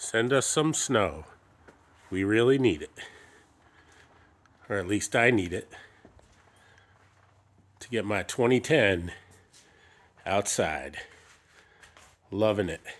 Send us some snow. We really need it. Or at least I need it to get my 2010 outside. Loving it.